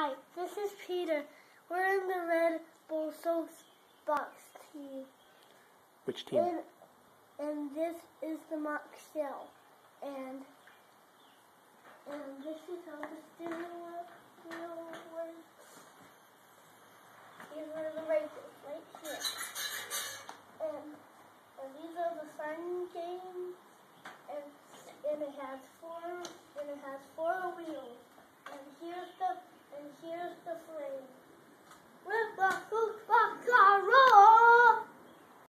Hi, this is Peter. We're in the Red Bull Soapbox team. Which team? And this is the Mach shell. And this is how the steering wheel works. These are the races right here. And these are the fun games. And it has 4